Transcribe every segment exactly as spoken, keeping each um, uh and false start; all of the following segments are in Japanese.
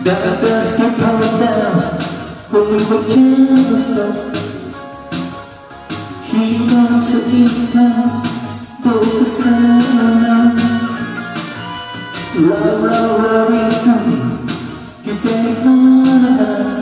That dust keep coming down when we were careless love. He wants to eat down both the sun and love, love, love, you you can't hide.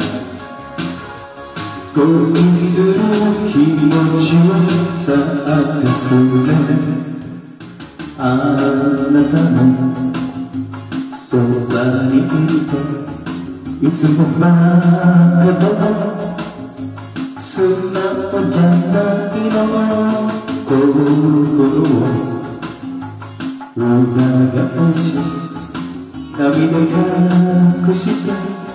Going through気持ちはさあですね。あなたのそばにいていつもまだ素直じゃないの心を裏返し涙隠して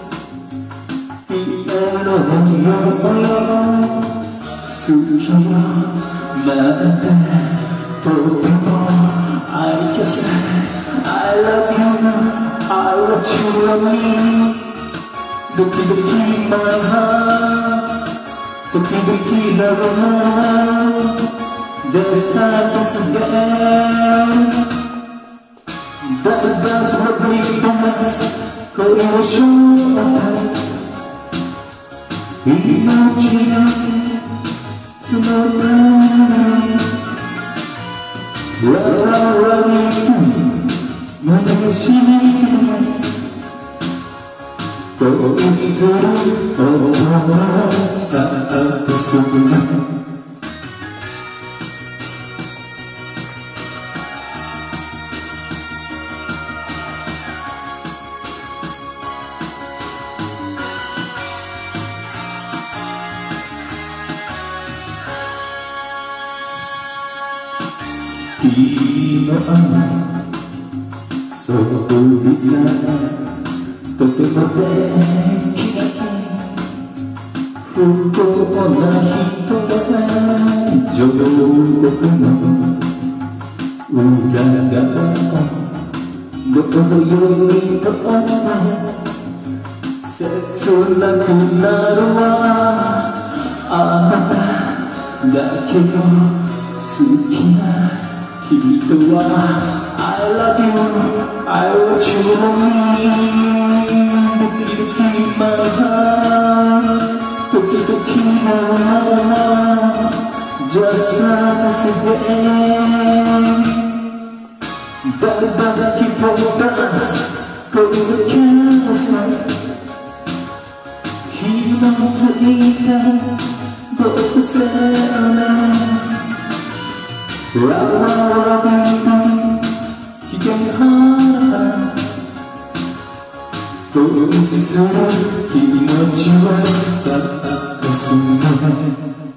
ピエロのようよ好きよまだとてもI just said I love you I want you love me ドキドキ my heart ドキドキ love heart just like this again That that's what we dance 恋をしよう命がつまらないLove, love, love you 胸しみ恋する音はさあですね日の雨そぶりさとてもできない不幸な人が上国の裏側どうぞよいと思って切なくなるわあなただけの好きな人は I love you I want you love me ドキドキ my heart ドキドキ my heart just like this again That does keep on dance Go to the careless night He wants to eat that But the same Love, love, love, you can't hide 恋する気持ちはさあですね